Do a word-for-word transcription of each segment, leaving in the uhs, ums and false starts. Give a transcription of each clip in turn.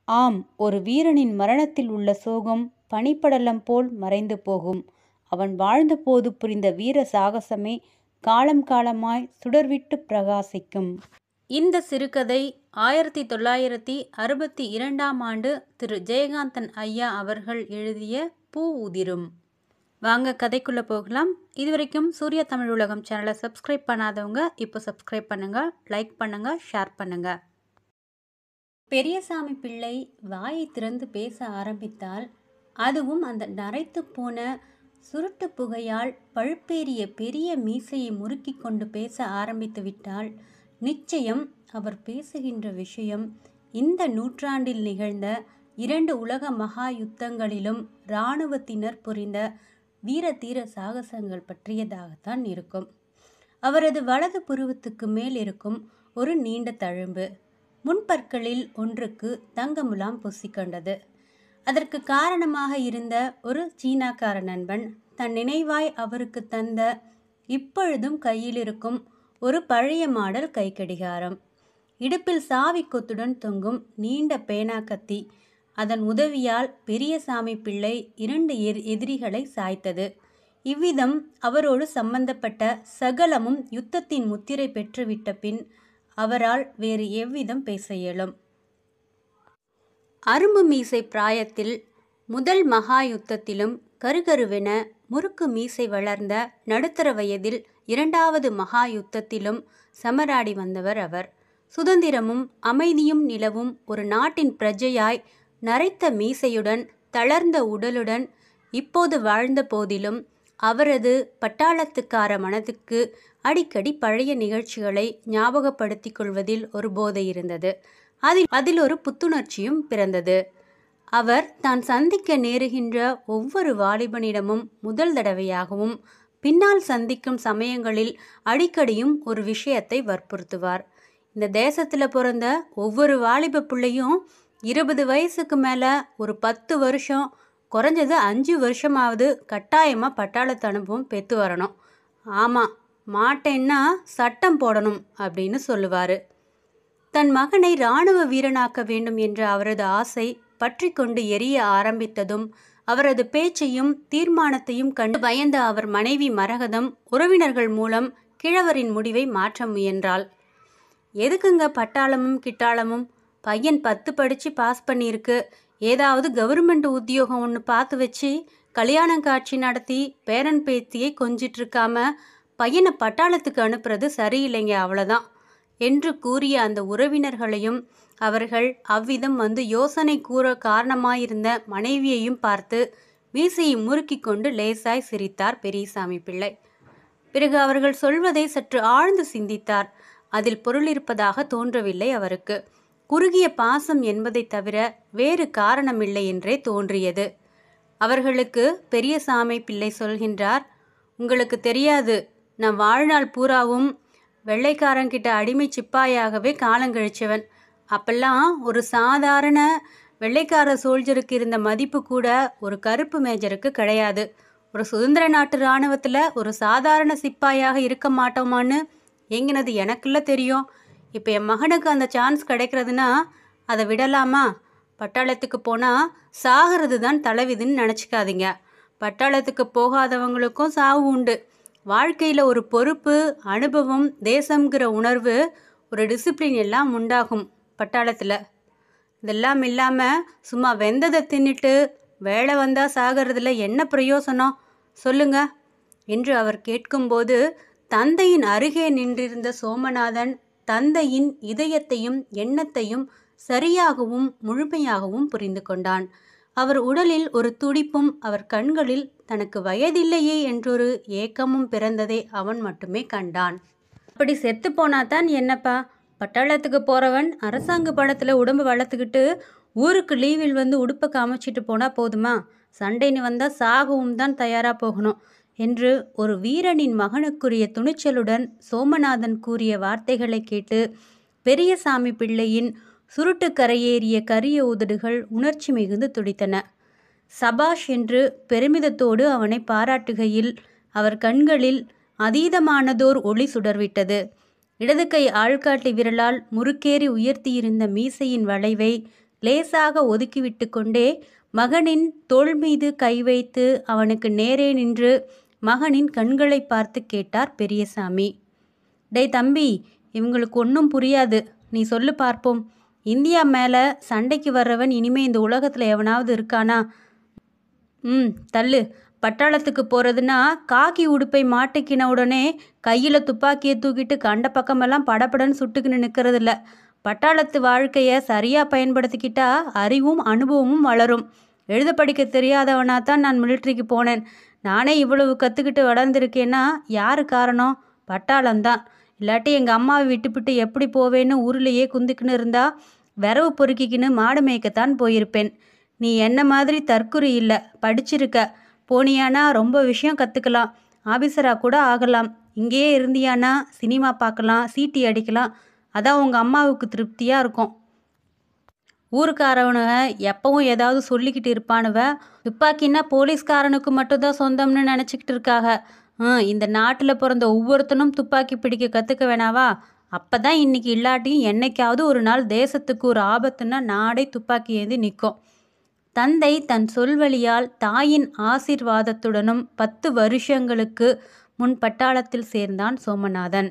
ஆம், ஒரு வீரனின் மரணத்தில் உள்ள சோகம் பனிப்படலம் போல் மறைந்து போகும். அவன் வாழ்ந்தபோது புரிந்த வீர சாகசமே காலம் காலமாய் சுடர்விட்டு பிரகாசிக்கும். இந்த சிறுகதை ஆயிரத்தி தொள்ளாயிரத்தி அறுபத்தி இரண்டாம் ஆண்டு திரு ஜெயகாந்தன் ஐயா அவர்கள் எழுதிய பூ உதிரும். வாங்க கதைக்குள்ள போகலாம். இதுவரைக்கும் சூர்யா தமிழ் உலகம் சேனலை சப்ஸ்கிரைப் பண்ணாதவங்க இப்போ சப்ஸ்கிரைப் பண்ணுங்க, லைக் பண்ணுங்க, ஷேர் பண்ணுங்க. பெரியசாமி பிள்ளை வாயை திறந்து பேச ஆரம்பித்தால், அதுவும் அந்த நரைத்து போன சுருட்டு புகையால் பழுப்பேறிய பெரிய மீசையை முறுக்கி கொண்டு பேச ஆரம்பித்து விட்டால், நிச்சயம் அவர் பேசுகின்ற விஷயம் இந்த நூற்றாண்டில் நிகழ்ந்த இரண்டு உலக மகா யுத்தங்களிலும் இராணுவத்தினர் புரிந்த வீர தீர சாகசங்கள் பற்றியதாகத்தான் இருக்கும். அவரது வலது புருவத்துக்கு மேல் இருக்கும் ஒரு நீண்ட தழும்பு முன்பற்களில் ஒன்றுக்கு தங்கமுலாம் பூசிக்கொண்டது. அதற்கு காரணமாக இருந்த ஒரு சீனாக்கார நண்பன் தன் நினைவாய் அவருக்கு தந்த இப்பொழுதும் கையில் இருக்கும் ஒரு பழைய மாடல் கைக்கடிகாரம், இடுப்பில் சாவி கொத்துடன் தொங்கும் நீண்ட பேனா கத்தி. அதன் உதவியால் பெரியசாமி பிள்ளை இரண்டு எதிரிகளை சாய்த்தது. இவ்விதம் அவரோடு சம்பந்தப்பட்ட சகலமும் யுத்தத்தின் முத்திரை பெற்றுவிட்ட பின் அவரால் வேறு எவ்விதம் பேச இயலும்? அரும்பு மீசை பிராயத்தில் முதல் மகா யுத்தத்திலும் கருகருவென முறுக்கு மீசை வளர்ந்த நடுத்தர வயதில் இரண்டாவது மகா யுத்தத்திலும் சமராடி வந்தவர் அவர். சுதந்திரமும் அமைதியும் நிலவும் ஒரு நாட்டின் பிரஜையாய் நரைத்த மீசையுடன் தளர்ந்த உடலுடன் இப்போது வாழ்ந்த போதிலும் அவரது பட்டாளத்துக்கார மனதுக்கு அடிக்கடி பழைய நிகழ்ச்சிகளை ஞாபகப்படுத்தி கொள்வதில் ஒரு போதை இருந்தது. அதில் அதில் ஒரு புத்துணர்ச்சியும் பிறந்தது. அவர் தான் சந்திக்க நேருகின்ற ஒவ்வொரு வாலிபனிடமும் முதல் தடவையாகவும் பின்னால் சந்திக்கும் சமயங்களில் அடிக்கடியும் ஒரு விஷயத்தை வற்புறுத்துவார். இந்த தேசத்தில் பிறந்த ஒவ்வொரு வாலிப பிள்ளையும் இருபது வயசுக்கு மேலே ஒரு பத்து வருஷம் குறைஞ்சது அஞ்சு வருஷமாவது கட்டாயமாக பட்டாளத்து அனுபவம் பெற்று வரணும். ஆமாம், மாட்டேன்னா சட்டம் போடணும் அப்படின்னு சொல்லுவார். தன் மகனை இராணுவ வீரனாக்க வேண்டும் என்ற அவரது ஆசை பற்றி கொண்டு எரிய ஆரம்பித்ததும் அவரது பேச்சையும் தீர்மானத்தையும் கண்டு பயந்த அவர் மனைவி மரகதம் உறவினர்கள் மூலம் கிழவரின் முடிவை மாற்ற முயன்றாள். எதுக்குங்க பட்டாளமும் கிட்டாளமும்? பையன் பத்து படித்து பாஸ் பண்ணியிருக்கு, ஏதாவது கவர்மெண்ட் உத்தியோகம் ஒன்று பார்த்து வச்சு கல்யாணம் காட்சி நடத்தி பேரன் பேத்தியை கொஞ்சிட்ருக்காம பையனை பட்டாளத்துக்கு அனுப்புறது சரியில்லைங்க, அவ்வளோதான் என்று கூறிய அந்த உறவினர்களையும் அவர்கள் அவ்விதம் வந்து யோசனை கூற காரணமாயிருந்த மனைவியையும் பார்த்து மீசையை முறுக்கி கொண்டு லேசாய் சிரித்தார் பெரியசாமி பிள்ளை. பிறகு அவர்கள் சொல்வதை சற்று ஆழ்ந்து சிந்தித்தார். அதில் பொருள் இருப்பதாக தோன்றவில்லை அவருக்கு. குறுகிய பாசம் என்பதை தவிர வேறு காரணமில்லை என்றே தோன்றியது. அவர்களுக்கு பெரியசாமி பிள்ளை சொல்கின்றார், உங்களுக்கு தெரியாது, நான் வாழ்நாள் பூராவும் வெள்ளைக்காரங்கிட்ட அடிமை சிப்பாயாகவே காலங்கழிச்சவன். அப்பெல்லாம் ஒரு சாதாரண வெள்ளைக்கார சோல்ஜருக்கு இருந்த மதிப்பு கூட ஒரு கருப்பு மேஜருக்கு கிடையாது. ஒரு சுதந்திர நாட்டு இராணுவத்தில் ஒரு சாதாரண சிப்பாயாக இருக்க மாட்டோமான்னு எங்கினது எனக்குள்ள தெரியும். இப்போ என் மகனுக்கு அந்த சான்ஸ் கிடைக்கிறதுனா அதை விடலாமா? பட்டாளத்துக்கு போனால் சாகிறது தான் தலைவிதின்னு நினச்சிக்காதீங்க. பட்டாளத்துக்கு போகாதவங்களுக்கும் சாவு உண்டு. வாழ்க்கையில் ஒரு பொறுப்பு, அனுபவம், தேசங்கிற உணர்வு, ஒரு டிசிப்ளின் எல்லாம் உண்டாகும் பட்டாளத்தில். இதெல்லாம் இல்லாமல் சும்மா வெந்ததை தின்னுட்டு வேலை வந்தால் சாகிறதுல என்ன பிரயோசனம் சொல்லுங்க என்று அவர் கேட்கும்போது தந்தையின் அருகே நின்றிருந்த சோமநாதன் தந்தையின் இதயத்தையும் எண்ணத்தையும் சரியாகவும் முழுமையாகவும் புரிந்து கொண்டான். அவர் உடலில் ஒரு துடிப்பும் அவர் கண்களில் தனக்கு வயதில்லையே என்றொரு ஏக்கமும் பிறந்ததை அவன் மட்டுமே கண்டான். அப்படி செத்து போனாதான் என்னப்பா? பட்டாளத்துக்கு போகிறவன் அரசாங்க பணத்தில் உடம்பு வளர்த்துக்கிட்டு ஊருக்கு லீவில் வந்து உடுப்பை காமிச்சிட்டு போனால் போதுமா? சண்டைன்னு வந்தால் சாகவும் தான் தயாராக போகணும் என்று ஒரு வீரனின் மகனுக்குரிய துணிச்சலுடன் சோமநாதன் கூறிய வார்த்தைகளை கேட்டு பெரியசாமி பிள்ளையின் சுருட்டு கரையேறிய கரிய உதடுகள் உணர்ச்சி மிகுந்து துடித்தன. சபாஷ் என்று பெருமிதத்தோடு அவனை பாராட்டுகையில் அவர் கண்களில் அதீதமானதோர் ஒளி சுடர்விட்டது. இடது கை ஆள்காட்டி விரலால் முறுக்கேறி உயர்த்தியிருந்த மீசையின் வளைவை லேசாக ஒதுக்கிவிட்டு கொண்டே மகனின் தோள் மீது கை வைத்து அவனுக்கு நேரே நின்று மகனின் கண்களை பார்த்து கேட்டார் பெரியசாமி. டேய் தம்பி, இவங்களுக்கு ஒன்றும் புரியாது, நீ சொல்லு பார்ப்போம். இந்தியா மேலே சண்டைக்கு வர்றவன் இனிமே இந்த உலகத்தில் எவனாவது இருக்கானா? ம் தள்ளு. பட்டாளத்துக்கு போகிறதுனா காக்கி உடுப்பை மாட்டிக்கின உடனே கையில் துப்பாக்கியை தூக்கிட்டு கண்ட பக்கமெல்லாம் படப்படன்னு சுட்டுக்கின்னு நிற்கிறதில்ல. பட்டாளத்து வாழ்க்கையை சரியாக பயன்படுத்திக்கிட்டா அறிவும் அனுபவமும் வளரும். எழுத படிக்க தெரியாதவனாக தான் நான் மிலிட்ரிக்கு போனேன். நானே இவ்வளவு கற்றுக்கிட்டு வளர்ந்துருக்கேன்னா யார் காரணம்? பட்டாளம்தான். இல்லாட்டி எங்கள் அம்மாவை விட்டுவிட்டு எப்படி போவேன்னு ஊர்லேயே குந்திக்கின்னு இருந்தா விரவு பொறுக்கிக்கின்னு மாடு மேய்க்கத்தான் போயிருப்பேன். நீ என்ன மாதிரி தற்குறி இல்லை, படிச்சிருக்க. போனியானா ரொம்ப விஷயம் கற்றுக்கலாம், ஆஃபீஸராக கூட ஆகலாம். இங்கேயே இருந்தியானா சினிமா பார்க்கலாம், சீட்டி அடிக்கலாம். அதான் உங்கள் அம்மாவுக்கு திருப்தியாக இருக்கும். ஊருக்காரவனுங்க எப்பவும் ஏதாவது சொல்லிக்கிட்டு இருப்பானுவ. துப்பாக்கின்னா போலீஸ்காரனுக்கு மட்டும்தான் சொந்தம்னு நினச்சிக்கிட்டு இருக்காங்க. ம் இந்த நாட்டில் பிறந்த ஒவ்வொருத்தனும் துப்பாக்கி பிடிக்க கற்றுக்க வேணாவா? அப்போ தான் இன்றைக்கி இல்லாட்டியும் என்னைக்காவது ஒரு நாள் தேசத்துக்கு ஒரு ஆபத்துன்னா நாடே துப்பாக்கி ஏந்தி நிற்கும். தந்தை தன் சொல்வழியால் தாயின் ஆசீர்வாதத்துடனும் பத்து வருஷங்களுக்கு முன் பட்டாளத்தில் சேர்ந்தான் சோமநாதன்.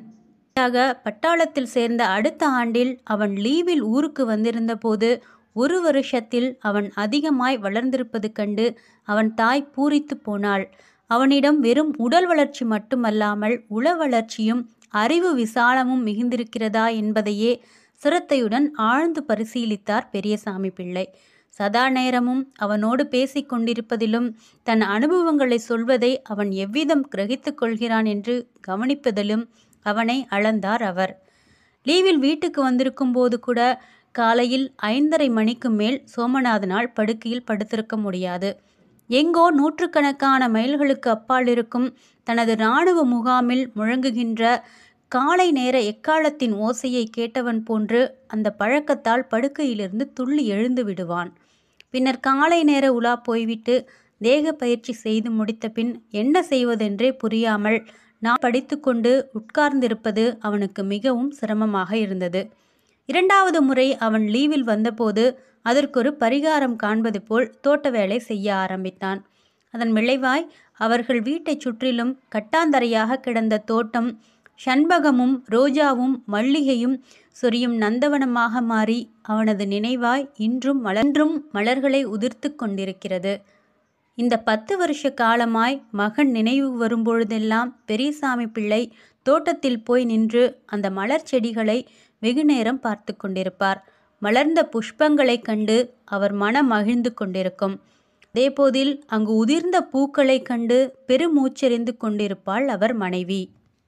பட்டாளத்தில் சேர்ந்த அடுத்த ஆண்டில் அவன் லீவில் ஊருக்கு வந்திருந்த போது ஒரு வருஷத்தில் அவன் அதிகமாய் வளர்ந்திருப்பது கண்டு அவன் தாய் பூரித்து போனாள். அவனிடம் வெறும் உடல் வளர்ச்சி மட்டுமல்லாமல் உள வளர்ச்சியும் அறிவு விசாலமும் மிகுந்திருக்கிறதா என்பதையே சிரத்தையுடன் ஆழ்ந்து பரிசீலித்தார் பெரியசாமி பிள்ளை. சதா நேரமும் அவனோடு பேசிக் கொண்டிருப்பதிலும் தன் அனுபவங்களை சொல்வதை அவன் எவ்விதம் கிரகித்து கொள்கிறான் என்று கவனிப்பதிலும் அவனை அளந்தார் அவர். லீவில் வீட்டுக்கு வந்திருக்கும் போது கூட காலையில் ஐந்தரை மணிக்கு மேல் சோமநாதனால் படுக்கையில் படுத்திருக்க முடியாது. எங்கோ நூற்றுக்கணக்கான மைல்களுக்கு அப்பால் இருக்கும் தனது இராணுவ முகாமில் முழங்குகின்ற காலை நேர எக்காலத்தின் ஓசையை கேட்டவன் போன்று அந்த பழக்கத்தால் படுக்கையிலிருந்து துள்ளி எழுந்து விடுவான். பின்னர் காலை நேர உலா போய்விட்டு தேக பயிற்சி செய்து முடித்த பின் என்ன செய்வதென்றே புரியாமல் நான் படித்து கொண்டு உட்கார்ந்திருப்பது அவனுக்கு மிகவும் சிரமமாக இருந்தது. இரண்டாவது முறை அவன் லீவில் வந்தபோது அதற்கொரு பரிகாரம் காண்பது போல் தோட்ட வேலை செய்ய ஆரம்பித்தான். அதன் விளைவாய் அவர்கள் வீட்டைச் சுற்றிலும் கட்டாந்தரையாக கிடந்த தோட்டம் ஷண்பகமும் ரோஜாவும் மல்லிகையும் சொரியும் நந்தவனமாக மாறி அவனது நினைவாய் இன்றும் மலர்ந்தும் மலர்களை உதிர்த்து கொண்டிருக்கிறது. இந்த பத்து வருஷ காலமாய் மகன் நினைவு வரும்பொழுதெல்லாம் பெரியசாமி பிள்ளை தோட்டத்தில் போய் நின்று அந்த மலர் செடிகளை வெகுநேரம் பார்த்து கொண்டிருப்பார். மலர்ந்த புஷ்பங்களை கண்டு அவர் மனம் மகிழ்ந்து கொண்டிருக்கும். அதேபோதில் அங்கு உதிர்ந்த பூக்களை கண்டு பெருமூச்செறிந்து கொண்டிருப்பாள் அவர் மனைவி.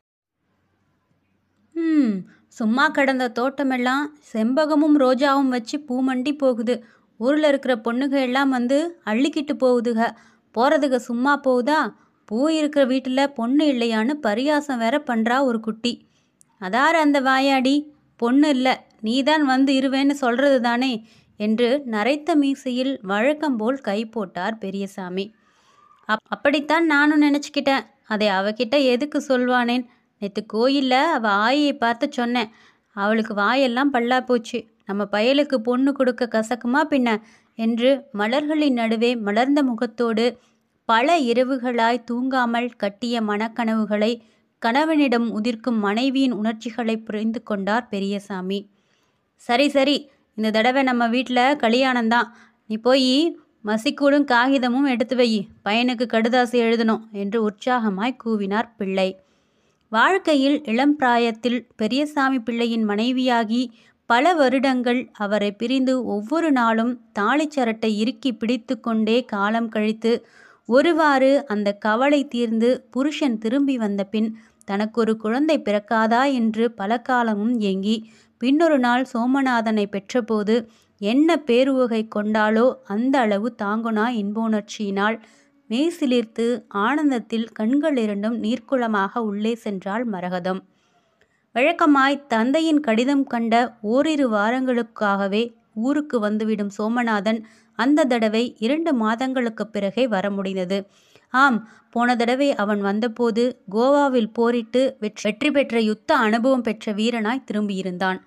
ம் சும்மா கடந்த தோட்டமெல்லாம் செம்பகமும் ரோஜாவும் வச்சு பூமண்டி போகுது. ஊரில் இருக்கிற பொண்ணுக எல்லாம் வந்து அள்ளிக்கிட்டு போகுதுக. போகிறதுக சும்மா போகுதா? பூ இருக்கிற வீட்டில் பொண்ணு இல்லையான்னு பரியாசம் வேற பண்ணுறா ஒரு குட்டி. அதார் அந்த வாயாடி? பொண்ணு இல்லை, நீதான் வந்து இருவேன்னு சொல்கிறது தானே என்று நரைத்த மீசையில் வழக்கம்போல் கை போட்டார் பெரியசாமி. அப் அப்படித்தான் நானும் நினச்சிக்கிட்டேன். அதை அவகிட்ட எதுக்கு சொல்வானேன்? நேற்று கோயிலில் அவள் ஆயை பார்த்து சொன்னேன். அவளுக்கு வாயெல்லாம் பல்லா போச்சு. நம்ம பயலுக்கு பொண்ணு கொடுக்க கசக்குமா பின்ன என்று மலர்களின் நடுவே மலர்ந்த முகத்தோடு பல இரவுகளாய் தூங்காமல் கட்டிய மனக்கனவுகளை கணவனிடம் உதிர்க்கும் மனைவியின் உணர்ச்சிகளை புரிந்து கொண்டார் பெரியசாமி. சரி சரி, இந்த தடவை நம்ம வீட்டில் கல்யாணம்தான். நீ போய் மசிக்கூடும் காகிதமும் எடுத்து வை, பையனுக்கு கடுதாசி எழுதணும் என்று உற்சாகமாய் கூவினார் பிள்ளை. வாழ்க்கையில் இளம் பிராயத்தில் பெரியசாமி பிள்ளையின் மனைவியாகி பல வருடங்கள் அவரை பிரிந்து ஒவ்வொரு நாளும் தாளிச்சரட்டை இறுக்கி பிடித்து கொண்டே காலம் கழித்து ஒருவாறு அந்த கவலை தீர்ந்து புருஷன் திரும்பி வந்த பின் தனக்கொரு குழந்தை பிறக்காதா என்று பல காலமும் ஏங்கி பின்னொரு நாள் சோமநாதனை பெற்றபோது என்ன பேருவகை கொண்டாலோ அந்த அளவு தாங்குனா இன்போணர்ச்சியினால் மெய்சிலிர்த்து ஆனந்தத்தில் கண்கள் இரண்டும் நீர்க்குளமாக உள்ளே சென்றாள் மரகதம். வழக்கமாய் தந்தையின் கடிதம் கண்ட ஓரிரு வாரங்களுக்காகவே ஊருக்கு வந்துவிடும் சோமநாதன் அந்த தடவை இரண்டு மாதங்களுக்கு பிறகே வர முடிந்தது. ஆம், போன தடவை அவன் வந்தபோது கோவாவில் போரிட்டு வெற்றி பெற்ற யுத்த அனுபவம் பெற்ற வீரனாய் திரும்பியிருந்தான்.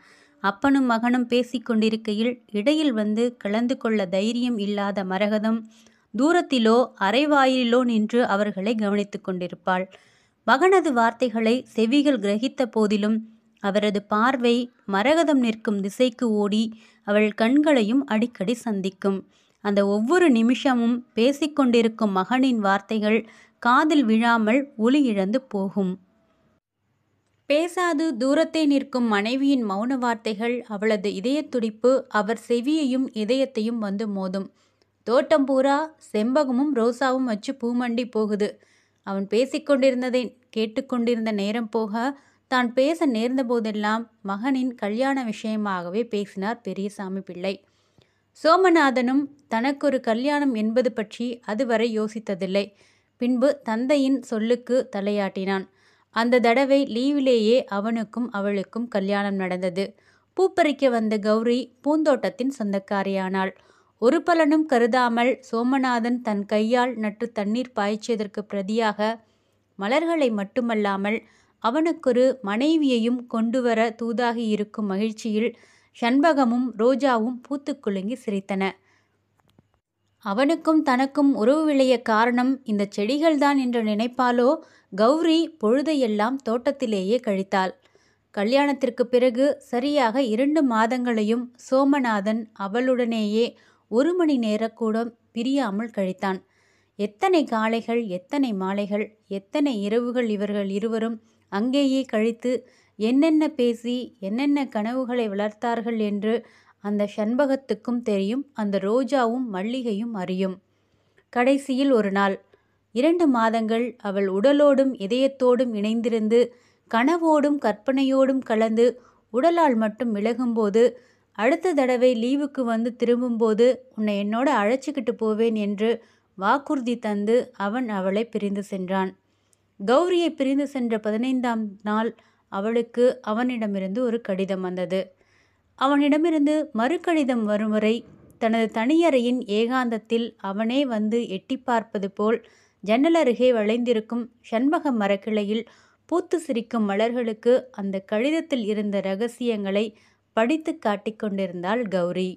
அப்பனும் மகனும் பேசிக்கொண்டிருக்கையில் இடையில் வந்து கலந்து கொள்ள தைரியம் இல்லாத மரகதம் தூரத்திலோ அரைவாயிலோ நின்று அவர்களை கவனித்து கொண்டிருப்பாள். மகனது வார்த்தைகளை செவிகள் கிரகித்த போதிலும் அவரது பார்வை மரகதம் நிற்கும் திசைக்கு ஓடி அவள் கண்களையும் அடிக்கடி சந்திக்கும். அந்த ஒவ்வொரு நிமிஷமும் பேசிக்கொண்டிருக்கும் மகனின் வார்த்தைகள் காதில் விழாமல் ஒலி இழந்து போகும். பேசாது தூரத்தே நிற்கும் மனைவியின் மௌன வார்த்தைகள் அவளது இதயத்துடிப்பு அவர் செவியையும் இதயத்தையும் வந்து மோதும். தோட்டம் பூரா செம்பகமும் ரோசாவும் வச்சு பூமண்டி போகுது. அவன் பேசிக்கொண்டிருந்ததை கேட்டுக்கொண்டிருந்த நேரம் போக தான் பேச நேர்ந்த போதெல்லாம் மகனின் கல்யாண விஷயமாகவே பேசினார் பெரியசாமி பிள்ளை. சோமநாதனும் தனக்கொரு கல்யாணம் என்பது பற்றி அதுவரை யோசித்ததில்லை. பின்பு தந்தையின் சொல்லுக்கு தலையாட்டினான். அந்த தடவை லீவிலேயே அவனுக்கும் அவளுக்கும் கல்யாணம் நடந்தது. பூப்பறிக்க வந்த கௌரி பூந்தோட்டத்தின் சொந்தக்காரியானாள். ஒரு பலனும் கருதாமல் சோமநாதன் தன் கையால் நட்டு தண்ணீர் பாய்ச்சியதற்கு பிரதியாக மலர்களை மட்டுமல்லாமல் அவனுக்கொரு மனைவியையும் கொண்டு வர தூதாகி இருக்கும் மகிழ்ச்சியில் சண்பகமும் ரோஜாவும் பூத்து குலுங்கி சிரித்தன. அவனுக்கும் தனக்கும் உறவு விளைய காரணம் இந்த செடிகள்தான் என்று நினைப்பாலோ கௌரி பொழுதையெல்லாம் தோட்டத்திலேயே கழித்தாள். கல்யாணத்திற்கு பிறகு சரியாக இரண்டு மாதங்களையும் சோமநாதன் அவளுடனேயே ஒரு மணி நேர கூட பிரியாமல் கழித்தான். எத்தனை காலைகள், எத்தனை மாலைகள், எத்தனை இரவுகள் இவர்கள் இருவரும் அங்கேயே கழித்து என்னென்ன பேசி என்னென்ன கனவுகளை வளர்த்தார்கள் என்று அந்த சண்பகத்துக்கும் தெரியும், அந்த ரோஜாவும் மல்லிகையும் அறியும். கடைசியில் ஒரு நாள், இரண்டு மாதங்கள் அவள் உடலோடும் இதயத்தோடும் இணைந்திருந்து கனவோடும் கற்பனையோடும் கலந்து உடலால் மட்டும் விலகும்போது, அடுத்த தடவை லீவுக்கு வந்து திரும்பும்போது உன்னை என்னோட அழைச்சிக்கிட்டு போவேன் என்று வாக்குறுதி தந்து அவன் அவளை பிரிந்து சென்றான். கௌரியை பிரிந்து சென்ற பதினைந்தாம் நாள் அவளுக்கு அவனிடமிருந்து ஒரு கடிதம் வந்தது. அவனிடமிருந்து மறு கடிதம் வரும் வரை தனது தனியறையின் ஏகாந்தத்தில் அவனே வந்து எட்டி பார்ப்பது போல் ஜன்னலருகே வளைந்திருக்கும் சண்பக மரக்கிளையில் பூத்து சிரிக்கும் மலர்களுக்கு அந்த கடிதத்தில் இருந்த இரகசியங்களை படித்து காட்டிக் கொண்டிருந்தாள் கௌரி.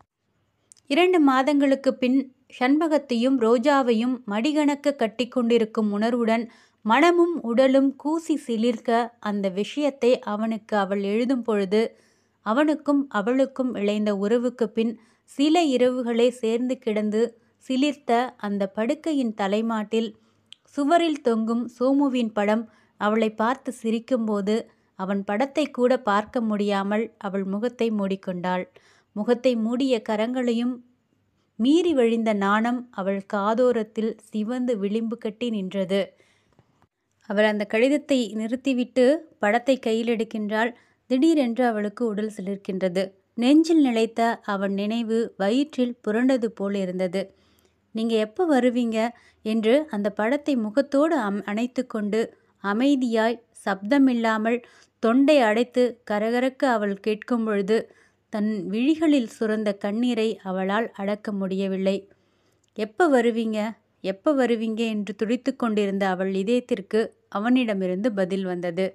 இரண்டு மாதங்களுக்கு பின் சண்பகத்தையும் ரோஜாவையும் மடிகணக்க கட்டி கொண்டிருக்கும் உணர்வுடன் மனமும் உடலும் கூசி சிலிர்க்க அந்த விஷயத்தை அவனுக்கு அவள் எழுதும் பொழுது அவனுக்கும் அவளுக்கும் இழைந்த உறவுக்கு பின் சில இரவுகளே சேர்ந்து கிடந்து சிலிர்த்த அந்த படுக்கையின் தலைமாட்டில் சுவரில் தொங்கும் சோமுவின் படம் அவளை பார்த்து சிரிக்கும்போது அவன் படத்தை கூட பார்க்க முடியாமல் அவள் முகத்தை மூடிக்கொண்டாள். முகத்தை மூடிய கரங்களையும் மீறி வழிந்த நாணம் அவள் காதோரத்தில் சிவந்து விளிம்பு கட்டி நின்றது. அவள் அந்த கடிதத்தை நிறுத்திவிட்டு படத்தை கையில் எடுக்கின்றாள். திடீரென்று அவளுக்கு உடல் சிலிர்க்கின்றது. நெஞ்சில் நிலைத்த அவன் நினைவு வயிற்றில் புரண்டது போல் இருந்தது. நீங்கள் எப்போ வருவீங்க என்று அந்த படத்தை முகத்தோடு அம் அணைத்து கொண்டு அமைதியாய் சப்தமில்லாமல் தொண்டை அடைத்து கரகரக்க அவள் கேட்கும் பொழுது தன் விழிகளில் சுரந்த கண்ணீரை அவளால் அடக்க முடியவில்லை. எப்போ வருவீங்க எப்போ வருவீங்க என்று துடித்து கொண்டிருந்த அவள் இதயத்திற்கு அவனிடமிருந்து பதில் வந்தது.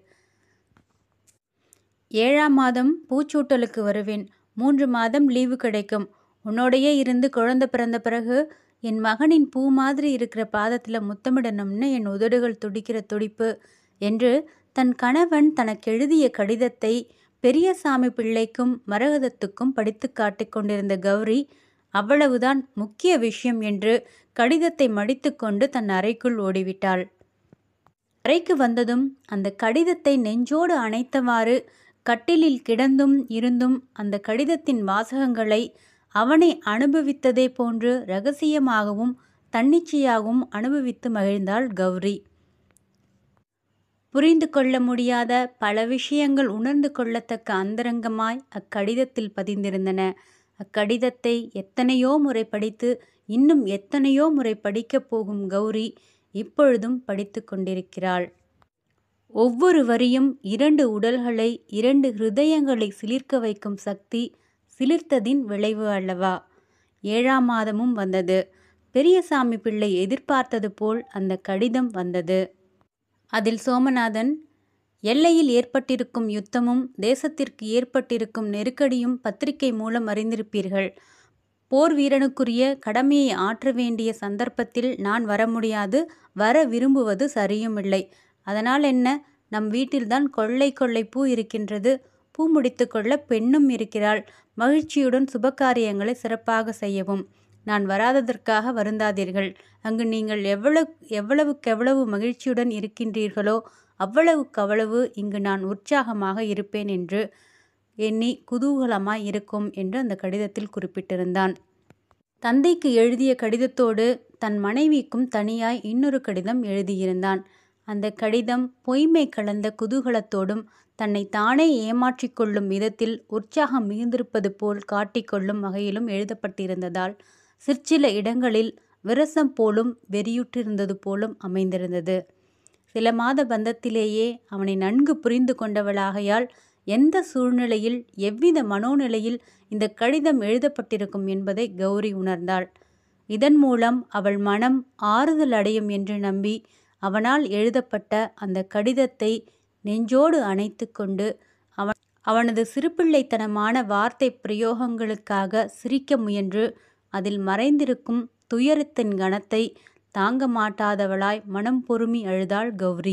ஏழாம் மாதம் பூச்சூட்டலுக்கு வருவேன். மூன்று மாதம் லீவு கிடைக்கும். உன்னோடையே இருந்து குழந்தை பிறந்த பிறகு என் மகனின் பூ மாதிரி இருக்கிற பாதத்தில் முத்தமிடணும்னு என் உதடுகள் துடிக்கிற துடிப்பு என்று தன் கணவன் தனக்கு எழுதிய கடிதத்தை பெரியசாமி பிள்ளைக்கும் மரகதத்துக்கும் படித்து காட்டிக் கொண்டிருந்த கௌரி அவ்வளவுதான் முக்கிய விஷயம் என்று கடிதத்தை மடித்து கொண்டு தன் அறைக்குள் ஓடிவிட்டாள். அறைக்கு வந்ததும் அந்த கடிதத்தை நெஞ்சோடு அணைத்தவாறு கட்டிலில் கிடந்தும் இருந்தும் அந்த கடிதத்தின் வாசகங்களை அவனை அனுபவித்ததே போன்று இரகசியமாகவும் தன்னிச்சையாகவும் அனுபவித்து மகிழ்ந்தாள் கௌரி. புரிந்து கொள்ள முடியாத பல விஷயங்கள் உணர்ந்து கொள்ளத்தக்க அந்தரங்கமாய் அக்கடிதத்தில் பதிந்திருந்தன. அக்கடிதத்தை எத்தனையோ முறை படித்து இன்னும் எத்தனையோ முறை படிக்கப் போகும் கௌரி இப்பொழுதும் படித்து கொண்டிருக்கிறாள். ஒவ்வொரு வரியும் இரண்டு உடல்களை, இரண்டு ஹிருதயங்களை சிலிர்க்க வைக்கும் சக்தி சிலிர்த்ததின் விளைவு அல்லவா? ஏழாம் மாதமும் வந்தது. பெரியசாமி பிள்ளை எதிர்பார்த்தது போல் அந்த கடிதம் வந்தது. அதில் சோமநாதன், எல்லையில் ஏற்பட்டிருக்கும் யுத்தமும் தேசத்திற்கு ஏற்பட்டிருக்கும் நெருக்கடியும் பத்திரிகை மூலம் அறிந்திருப்பீர்கள். போர் வீரனுக்குரிய கடமையை ஆற்ற வேண்டிய சந்தர்ப்பத்தில் நான் வர முடியாது, வர விரும்புவது சரியுமில்லை. அதனால் என்ன, நம் வீட்டில்தான் கொள்ளை கொள்ளை பூ இருக்கின்றது, பூ முடித்து கொள்ள பெண்ணும் இருக்கிறாள். மகிழ்ச்சியுடன் சுபகாரியங்களை சிறப்பாக செய்யவும். நான் வராததற்காக வருந்தாதீர்கள். அங்கு நீங்கள் எவ்வளவு எவ்வளவுக்கெவ்வளவு மகிழ்ச்சியுடன் இருக்கின்றீர்களோ அவ்வளவுக்கவ்வளவு இங்கு நான் உற்சாகமாக இருப்பேன் என்று எண்ணி குதூகலமாய் இருக்கும் என்று அந்த கடிதத்தில் குறிப்பிட்டிருந்தான். தந்தைக்கு எழுதிய கடிதத்தோடு தன் மனைவிக்கும் தனியாய் இன்னொரு கடிதம் எழுதியிருந்தான். அந்த கடிதம் பொய்மை கலந்த குதூகலத்தோடும் தன்னை தானே ஏமாற்றிக் கொள்ளும் விதத்தில் உற்சாகம் மிகுந்திருப்பது போல் காட்டிக்கொள்ளும் வகையிலும் எழுதப்பட்டிருந்ததால் சிற்சில இடங்களில் விரசம் போலும் வெறியுற்றிருந்தது போலும் அமைந்திருந்தது. சில மாத பந்தத்திலேயே அவனை நன்கு புரிந்து கொண்டவளாகையால் எந்த சூழ்நிலையில் எவ்வித மனோநிலையில் இந்த கடிதம் எழுதப்பட்டிருக்கும் என்பதை கௌரி உணர்ந்தாள். இதன் மூலம் அவள் மனம் ஆறுதல் அடையும் என்று நம்பி அவனால் எழுதப்பட்ட அந்த கடிதத்தை நெஞ்சோடு அணைத்து கொண்டு அவன் அவனது சிறுபிள்ளைத்தனமான வார்த்தை பிரயோகங்களுக்காக சிரிக்க முயன்று அதில் மறைந்திருக்கும் துயரத்தின் கனத்தை தாங்க மாட்டாதவளாய் மனம் பொறுமி அழுதாள் கௌரி.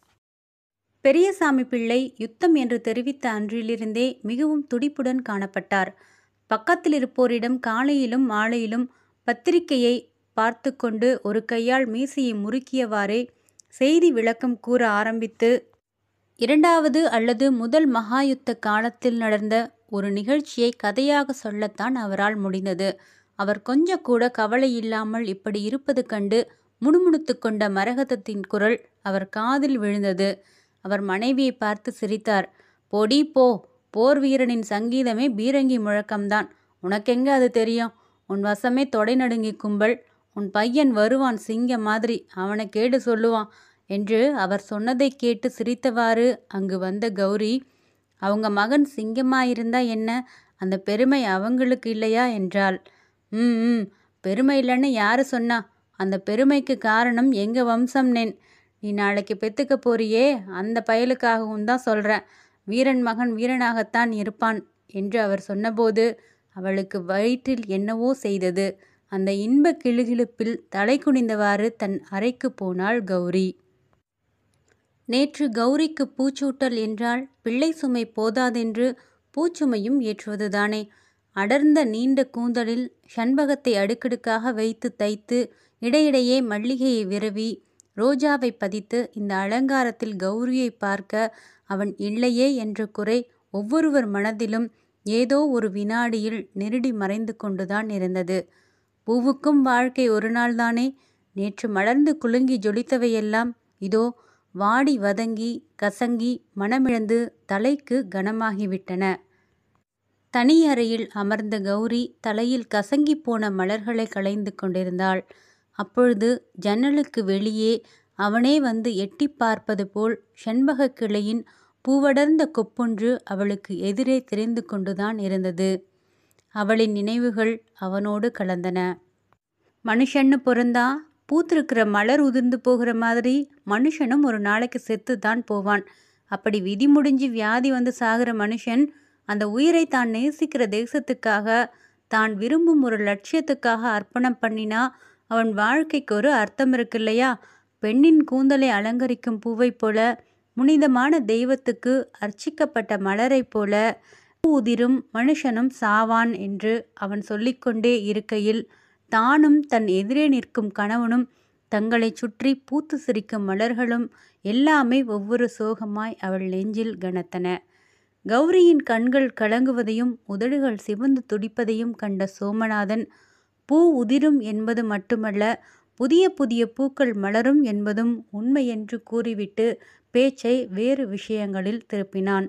பெரியசாமி பிள்ளை யுத்தம் என்று தெரிவித்த அன்றிலிருந்தே மிகவும் துடிப்புடன் காணப்பட்டார். பக்கத்தில் இருப்போரிடம் காலையிலும் மாலையிலும் பத்திரிகையை பார்த்து கொண்டு ஒரு கையால் மீசையை முறுக்கியவாறே செய்தி விளக்கம் கூற ஆரம்பித்து இரண்டாவது அல்லது முதல் மகாயுத்த காலத்தில் நடந்த ஒரு நிகழ்ச்சியை கதையாக சொல்லத்தான் அவரால் முடிந்தது. அவர் கொஞ்சம் கூட கவலை இல்லாமல் இப்படி இருப்பது கண்டு முணுமுணுத்து கொண்ட மரகதத்தின் குரல் அவர் காதில் விழுந்தது. அவர் மனைவியை பார்த்து சிரித்தார். பொடி போ, போர் வீரனின் சங்கீதமே பீரங்கி முழக்கம்தான். உனக்கெங்க அது தெரியும்? உன் வசமே தொடை நடுங்கி கும்பல். உன் பையன் வருவான் சிங்க மாதிரி, அவனை கேடு சொல்லுவான் என்று அவர் சொன்னதை கேட்டு சிரித்தவாறு அங்கு வந்த கௌரி, அவங்க மகன் சிங்கமாயிருந்தா என்ன, அந்த பெருமை அவங்களுக்கு இல்லையா என்றாள். ம் ம் பெருமை இல்லைன்னு யாரு சொன்னா? அந்த பெருமைக்கு காரணம் எங்க வம்சம்னேன். நீ நாளைக்கு பெத்துக்க போறியே, அந்த பயலுக்காகவும் தான் சொல்கிறேன். வீரன் மகன் வீரனாகத்தான் இருப்பான் என்று அவர் சொன்னபோது அவளுக்கு வயிற்றில் என்னவோ செய்தது. அந்த இன்ப கிளுகிளுப்பில் தலை குனிந்தவாறு தன் அறைக்கு போனாள் கௌரி. நேற்று கௌரிக்கு பூச்சூட்டல் என்றால் பிள்ளை சுமை போதாதென்று பூச்சுமையும் ஏற்றுவதுதானே. அடர்ந்த நீண்ட கூந்தலில் சண்பகத்தை அடுக்கடுக்காக வைத்து தைத்து இடையிடையே மல்லிகையை விரவி ரோஜாவை பதித்து இந்த அலங்காரத்தில் கௌரியை பார்க்க அவன் இல்லையே என்ற குறை ஒவ்வொருவர் மனதிலும் ஏதோ ஒரு வினாடியில் நெருடி மறைந்து கொண்டுதான் இருந்தது. பூவுக்கும் வாழ்க்கை ஒரு நாள்தானே. நேற்று மலர்ந்து குலுங்கி ஜொலித்தவையெல்லாம் இதோ வாடி வதங்கி கசங்கி மனமிழந்து தலைக்கு கனமாகிவிட்டன. தனி அறையில் அமர்ந்த கௌரி தலையில் கசங்கி போன மலர்களை களைந்து கொண்டிருந்தாள். அப்பொழுது ஜன்னலுக்கு வெளியே அவனே வந்து எட்டி பார்ப்பது போல் செண்பக கிளையின் பூவடர்ந்த கொப்பொன்று அவளுக்கு எதிரே தெரிந்து கொண்டுதான் இருந்தது. அவளின் நினைவுகள் அவனோடு கலந்தன. மனுஷன்னு பொருந்தா பூத்திருக்கிற மலர் உதிர்ந்து போகிற மாதிரி மனுஷனும் ஒரு நாளைக்கு செத்து தான் போவான். அப்படி விதி முடிஞ்சு வியாதி வந்து சாகிற மனுஷன் அந்த உயிரை தான் நேசிக்கிற தேசத்துக்காக தான் விரும்பும் ஒரு லட்சியத்துக்காக அர்ப்பணம் பண்ணினா அவன் வாழ்க்கைக்கு ஒரு அர்த்தம் இருக்கு இல்லையா? பெண்ணின் கூந்தலை அலங்கரிக்கும் பூவை போல, புனிதமான தெய்வத்துக்கு அர்ச்சிக்கப்பட்ட மலரை போல உதிரும் மனுஷனும் சாவான் என்று அவன் சொல்லிக்கொண்டே இருக்கையில் தானும் தன் எதிரே நிற்கும் கணவனும் தங்களை சுற்றி பூத்து சிரிக்கும் மலர்களும் எல்லாமே ஒவ்வொரு சோகமாய் அவள் நெஞ்சில் கனத்தன. கௌரியின் கண்கள் கலங்குவதையும் உதடுகள் சிவந்து துடிப்பதையும் கண்ட சோமநாதன் பூ உதிரும் என்பது மட்டுமல்ல, புதிய புதிய பூக்கள் மலரும் என்பதும் உண்மை என்று கூறிவிட்டு பேச்சை வேறு விஷயங்களில் திருப்பினான்.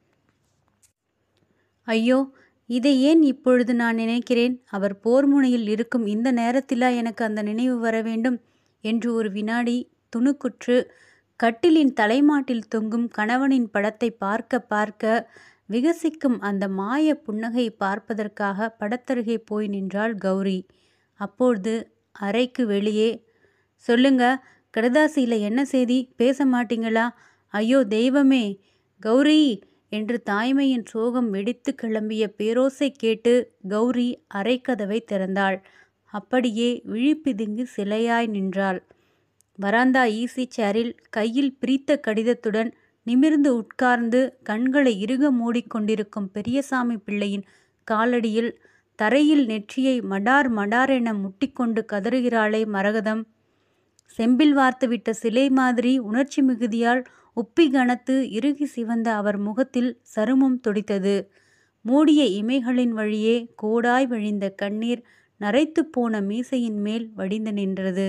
ஐயோ, இதை ஏன் இப்பொழுது நான் நினைக்கிறேன்? அவர் போர் முனையில் இருக்கும் இந்த நேரத்திலா எனக்கு அந்த நினைவு வர வேண்டும் என்று ஒரு வினாடி துணுக்குற்று கட்டிலின் தலைமாட்டில் தொங்கும் கணவனின் படத்தை பார்க்க பார்க்க விகசிக்கும் அந்த மாய புன்னகை பார்ப்பதற்காக படத்தருகே போய் நின்றாள் கௌரி. அப்பொழுது அறைக்கு வெளியே, சொல்லுங்க, கடதாசியில் என்ன செய்தி? பேச மாட்டீங்களா? ஐயோ தெய்வமே! கௌரி என்று தாய்மையின் சோகம் வெடித்து கிளம்பிய பேரோசை கேட்டு கௌரி அறைக்கதவை திறந்தாள். அப்படியே விழிப்பிதுங்கி சிலையாய் நின்றாள். வராந்தா ஈசி சேரில் கையில் பிரித்த கடிதத்துடன் நிமிர்ந்து உட்கார்ந்து கண்களை இறுக மூடிக்கொண்டிருக்கும் பெரியசாமி பிள்ளையின் காலடியில் தரையில் நெற்றியை மடார் மடாரென முட்டிக்கொண்டு கதறுகிறாளே மரகதம். செம்பில் வார்த்துவிட்ட சிலை மாதிரி உணர்ச்சி மிகுதியால் உப்பி கனத்து இறுகி சிவந்த அவர் முகத்தில் சருமம் துடித்தது. மூடிய இமைகளின் வழியே கோடாய் வழிந்த கண்ணீர் நரைத்து போன மீசையின் மேல் வடிந்து நின்றது.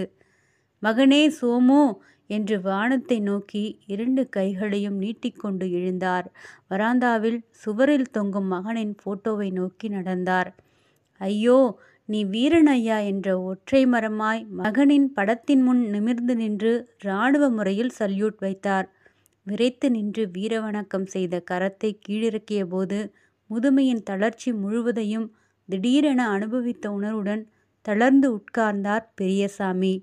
மகனே சோமு என்று வானத்தை நோக்கி இரண்டு கைகளையும் நீட்டிக்கொண்டு எழுந்தார். வராந்தாவில் சுவரில் தொங்கும் மகனின் போட்டோவை நோக்கி நடந்தார். ஐயோ நீ வீரன் ஐயா என்ற ஒற்றை மரமாய் மகனின் படத்தின் முன் நிமிர்ந்து நின்று இராணுவ முறையில் சல்யூட் வைத்தார். விரைத்து நின்று வீரவணக்கம் செய்த கரத்தை கீழிறக்கிய போது முதுமையின் தளர்ச்சி முழுவதையும் திடீரென அனுபவித்த உணர்வுடன் தளர்ந்து உட்கார்ந்தார் பெரியசாமி.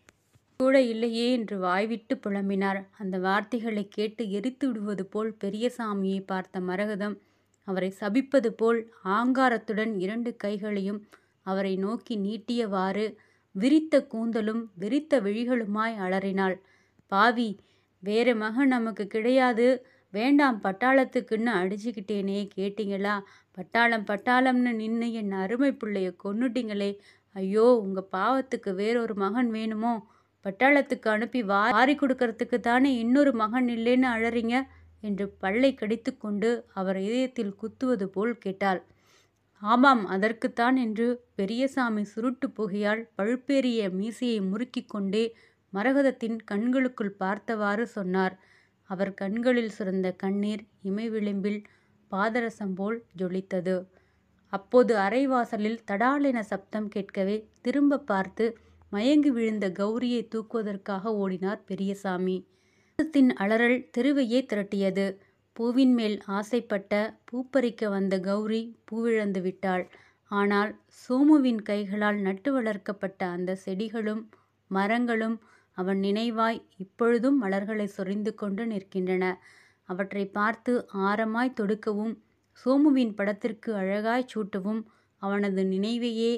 கூட இல்லையே என்று வாய்விட்டு புலம்பினார். அந்த வார்த்தைகளை கேட்டு எரித்து விடுவது போல் பெரியசாமியை பார்த்த மரகதம் அவரை சபிப்பது போல் ஆங்காரத்துடன் இரண்டு கைகளையும் அவரை நோக்கி நீட்டியவாறு விரித்த கூந்தலும் விரித்த விழிகளுமாய் அலறினாள். பாவி, வேற மகன் நமக்கு கிடையாது, வேண்டாம் பட்டாளத்துக்குன்னு அடிச்சுக்கிட்டேனே, கேட்டீங்களா? பட்டாளம் பட்டாளம்னு நின்று என் அருமை பிள்ளைய கொன்னுட்டீங்களே. ஐயோ, உங்க பாவத்துக்கு வேறொரு மகன் வேணுமோ? பட்டாளத்துக்கு அனுப்பி வா வாரி கொடுக்கறதுக்கு தானே இன்னொரு மகன் இல்லைன்னு அழறீங்க என்று பல்லை கடித்து கொண்டு அவர் இதயத்தில் குத்துவது போல் கேட்டாள். ஆமாம், அதற்குத்தான் என்று பெரியசாமி சுருட்டு புகையால் பழுப்பேறிய மீசையை முறுக்கி கொண்டே மரகதத்தின் கண்களுக்குள் பார்த்தவாறு சொன்னார். அவர் கண்களில் சுரந்த கண்ணீர் இமை விளிம்பில் பாதரசம் போல் ஜொலித்தது. அப்போது அரைவாசலில் தடாலென சப்தம் கேட்கவே திரும்ப பார்த்து மயங்கி விழுந்த கௌரியை தூக்குவதற்காக ஓடினார் பெரியசாமி. த்தின் அலறல் தெருவையே திரட்டியது. பூவின் மேல் ஆசைப்பட்ட பூப்பறிக்க வந்த கௌரி பூவிழந்து விட்டாள். ஆனால் சோமுவின் கைகளால் நட்டு வளர்க்கப்பட்ட அந்த செடிகளும் மரங்களும் அவன் நினைவாய் இப்பொழுதும் மலர்களை சொரிந்து கொண்டு நிற்கின்றன. அவற்றை பார்த்து ஆரமாய் தொடுக்கவும் சோமுவின் படத்திற்கு அழகாய் சூட்டவும் அவனது நினைவையே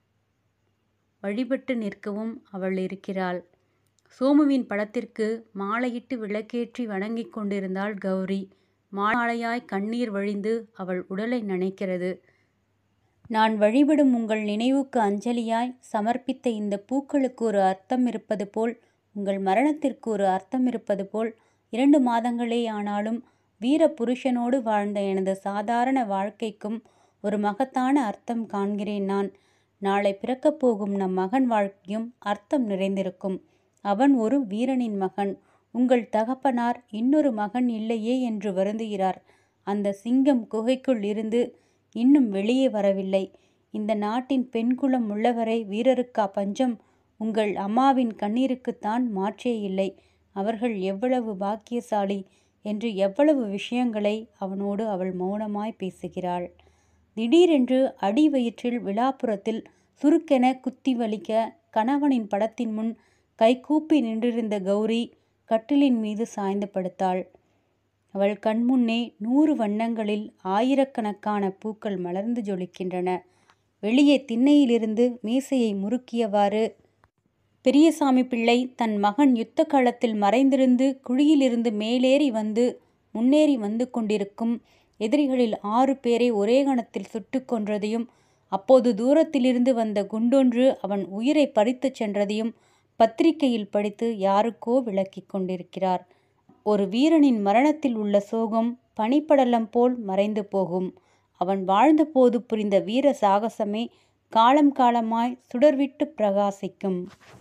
வழிபட்டு நிற்கவும் அவள் இருக்கிறாள். சோமுவின் படத்திற்கு மாலையிட்டு விளக்கேற்றி வணங்கி கொண்டிருந்தாள் கௌரி. மாலையாய் கண்ணீர் வழிந்து அவள் உடலை நனைக்கிறது. நான் வழிபடும் உங்கள் நினைவுக்கு அஞ்சலியாய் சமர்ப்பித்த இந்த பூக்களுக்கு ஒரு அர்த்தம் இருப்பது போல், உங்கள் மரணத்திற்கு ஒரு அர்த்தம் இருப்பது போல், இரண்டு மாதங்களே ஆனாலும் வீர புருஷனோடு வாழ்ந்த எனது சாதாரண வாழ்க்கைக்கும் ஒரு மகத்தான அர்த்தம் காண்கிறேன் நான். நாளை பிறக்கப் போகும் நம் மகன் வாழ்க்கையும் அர்த்தம் நிறைந்திருக்கும். அவன் ஒரு வீரனின் மகன். உங்கள் தகப்பனார் இன்னொரு மகன் இல்லையே என்று வருந்துகிறார். அந்த சிங்கம் குகைக்குள் இருந்து இன்னும் வெளியே வரவில்லை. இந்த நாட்டின் பெண்குலம் உள்ளவரை வீரருக்கா பஞ்சம்? உங்கள் அம்மாவின் கண்ணீருக்குத்தான் மாற்றே இல்லை. அவர்கள் எவ்வளவு பாக்கியசாலி என்று எவ்வளவு விஷயங்களை அவனோடு அவள் மௌனமாய் பேசுகிறாள். திடீரென்று அடி வயிற்றில் விழாப்புறத்தில் சுருக்கென குத்தி வலிக்க கணவனின் படத்தின் முன் கைகூப்பி நின்றிருந்த கௌரி கட்டிலின் மீது சாய்ந்து படுத்தாள். அவள் கண்முன்னே நூறு வண்ணங்களில் ஆயிரக்கணக்கான பூக்கள் மலர்ந்து ஜொலிக்கின்றன. வெளியே திண்ணையிலிருந்து மீசையை முறுக்கியவாறு பெரியசாமி பிள்ளை தன் மகன் யுத்த காலத்தில் மறைந்திருந்து குழியிலிருந்து மேலேறி வந்து முன்னேறி வந்து கொண்டிருக்கும் எதிரிகளில் ஆறு பேரை ஒரே கணத்தில் சுட்டு கொன்றதையும், அப்போது தூரத்திலிருந்து வந்த குண்டொன்று அவன் உயிரை பறித்து சென்றதையும் பத்திரிகையில் படித்து யாருக்கோ விளக்கி கொண்டிருக்கிறார். ஒரு வீரனின் மரணத்தில் உள்ள சோகம் பனிப்படலம் போல் மறைந்து போகும். அவன் வாழ்ந்தபோது புரிந்த வீர சாகசமே காலம் காலமாய் சுடர்விட்டு பிரகாசிக்கும்.